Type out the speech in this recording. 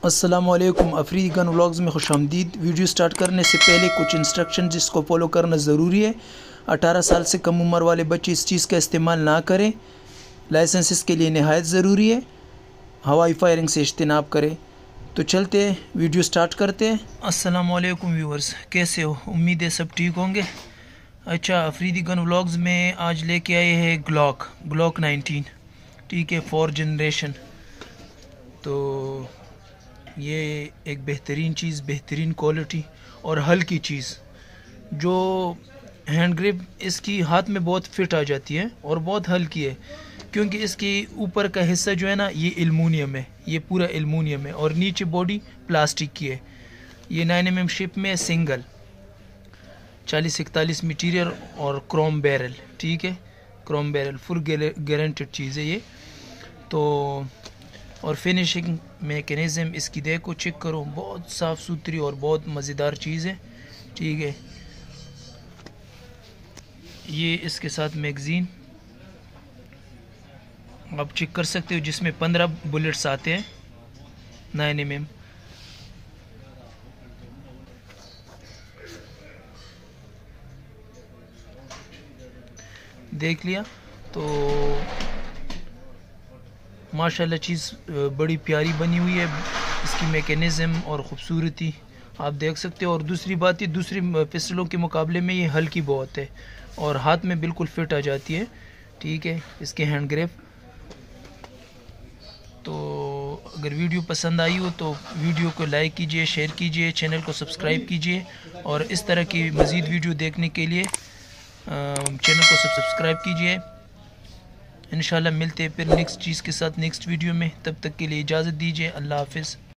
अस्सलामुअलैकुम, Afridi gun vlogs में खुशामदीद। Video start करने से पहले कुछ इंस्ट्रक्शन जिसको फॉलो करना ज़रूरी है। 18 साल से कम उम्र वाले बच्चे इस चीज़ का इस्तेमाल ना करें। लाइसेंस इसके लिए नहायत ज़रूरी है। हवाई फायरिंग से इज्तनाब करें। तो चलते हैं, वीडियो स्टार्ट करते हैं। अस्सलामुअलैकुम व्यूअर्स, कैसे हो? उम्मीद है सब ठीक होंगे। अच्छा, अफरीदी गन व्लॉग्स में आज लेके आए हैं ग्लॉक 19, ठीक है, 4 जनरेशन। तो ये एक बेहतरीन चीज़, बेहतरीन क्वालिटी और हल्की चीज़, जो हैंड ग्रिप इसकी हाथ में बहुत फिट आ जाती है और बहुत हल्की है, क्योंकि इसके ऊपर का हिस्सा जो है ना, ये एल्युमिनियम है, ये पूरा एल्युमिनियम है और नीचे बॉडी प्लास्टिक की है। ये 9mm शिप में सिंगल 4041 मटीरियल और क्रोम बैरल, ठीक है, क्रोम बैरल फुल गारंटेड चीज़ है ये। तो और फिनिशिंग मैकेनिज़्म इसकी देखो, चेक करो, बहुत साफ़ सुथरी और बहुत मज़ेदार चीज़ है, ठीक है। ये इसके साथ मैगज़ीन आप चेक कर सकते हो, जिसमें 15 बुलेट्स आते हैं 9mm। देख लिया तो माशाल्लाह चीज़ बड़ी प्यारी बनी हुई है। इसकी मैकेनिज़्म और ख़ूबसूरती आप देख सकते हो। और दूसरी बात, ये दूसरी पिस्टलों के मुकाबले में ये हल्की बहुत है और हाथ में बिल्कुल फिट आ जाती है, ठीक है, इसके हैंड ग्रिप। तो अगर वीडियो पसंद आई हो तो वीडियो को लाइक कीजिए, शेयर कीजिए, चैनल को सब्सक्राइब कीजिए और इस तरह की मज़ीद वीडियो देखने के लिए चैनल को सब्सक्राइब कीजिए। इंशाल्लाह मिलते हैं फिर नेक्स्ट चीज़ के साथ नेक्स्ट वीडियो में। तब तक के लिए इजाज़त दीजिए। अल्लाह हाफ़िज़।